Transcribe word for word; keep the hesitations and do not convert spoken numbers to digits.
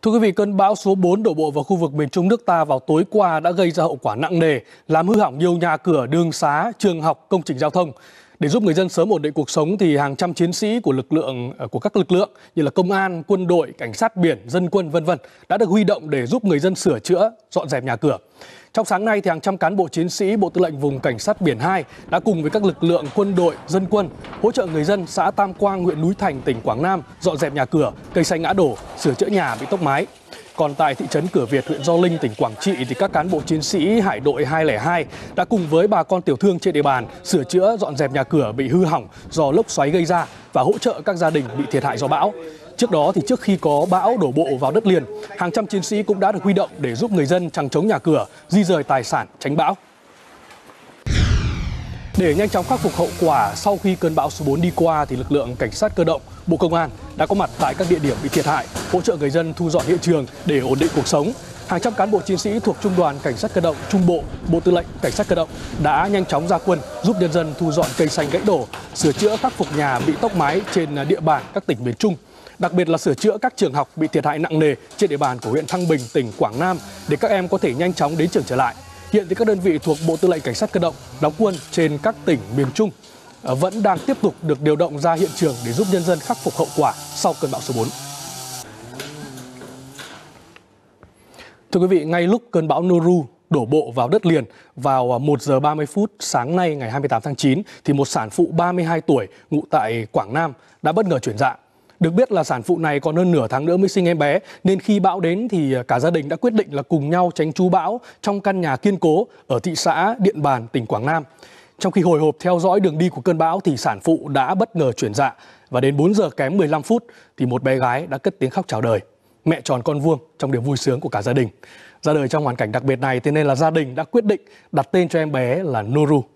Thưa quý vị, cơn bão số bốn đổ bộ vào khu vực miền Trung nước ta vào tối qua đã gây ra hậu quả nặng nề, làm hư hỏng nhiều nhà cửa, đường xá, trường học, công trình giao thông. Để giúp người dân sớm ổn định cuộc sống thì hàng trăm chiến sĩ của lực lượng của các lực lượng như là công an, quân đội, cảnh sát biển, dân quân vân vân đã được huy động để giúp người dân sửa chữa, dọn dẹp nhà cửa. Trong sáng nay thì hàng trăm cán bộ chiến sĩ Bộ Tư lệnh Vùng Cảnh sát Biển hai đã cùng với các lực lượng quân đội, dân quân hỗ trợ người dân xã Tam Quang, huyện Núi Thành, tỉnh Quảng Nam dọn dẹp nhà cửa, cây xanh ngã đổ, sửa chữa nhà bị tốc mái. Còn tại thị trấn Cửa Việt, huyện Gio Linh, tỉnh Quảng Trị thì các cán bộ chiến sĩ Hải đội hai không hai đã cùng với bà con tiểu thương trên địa bàn sửa chữa, dọn dẹp nhà cửa bị hư hỏng do lốc xoáy gây ra và hỗ trợ các gia đình bị thiệt hại do bão. Trước đó thì trước khi có bão đổ bộ vào đất liền, hàng trăm chiến sĩ cũng đã được huy động để giúp người dân chằng chống nhà cửa, di rời tài sản tránh bão. Để nhanh chóng khắc phục hậu quả sau khi cơn bão số bốn đi qua thì lực lượng cảnh sát cơ động, Bộ Công an đã có mặt tại các địa điểm bị thiệt hại, hỗ trợ người dân thu dọn hiện trường để ổn định cuộc sống. Hàng trăm cán bộ chiến sĩ thuộc Trung đoàn Cảnh sát cơ động Trung Bộ, Bộ Tư lệnh Cảnh sát cơ động đã nhanh chóng ra quân giúp nhân dân thu dọn cây xanh gãy đổ, sửa chữa khắc phục nhà bị tốc mái trên địa bàn các tỉnh miền Trung. Đặc biệt là sửa chữa các trường học bị thiệt hại nặng nề trên địa bàn của huyện Thăng Bình, tỉnh Quảng Nam để các em có thể nhanh chóng đến trường trở lại. Hiện thì các đơn vị thuộc Bộ Tư lệnh Cảnh sát cơ động đóng quân trên các tỉnh miền Trung vẫn đang tiếp tục được điều động ra hiện trường để giúp nhân dân khắc phục hậu quả sau cơn bão số bốn. Thưa quý vị, ngay lúc cơn bão Noru đổ bộ vào đất liền vào một giờ ba mươi phút sáng nay ngày hai mươi tám tháng chín thì một sản phụ ba mươi hai tuổi ngụ tại Quảng Nam đã bất ngờ chuyển dạ. Được biết là sản phụ này còn hơn nửa tháng nữa mới sinh em bé, nên khi bão đến thì cả gia đình đã quyết định là cùng nhau tránh trú bão trong căn nhà kiên cố ở thị xã Điện Bàn, tỉnh Quảng Nam. Trong khi hồi hộp theo dõi đường đi của cơn bão thì sản phụ đã bất ngờ chuyển dạ và đến bốn giờ kém mười lăm phút thì một bé gái đã cất tiếng khóc chào đời. Mẹ tròn con vuông trong niềm vui sướng của cả gia đình. Ra đời trong hoàn cảnh đặc biệt này, thế nên là gia đình đã quyết định đặt tên cho em bé là Noru.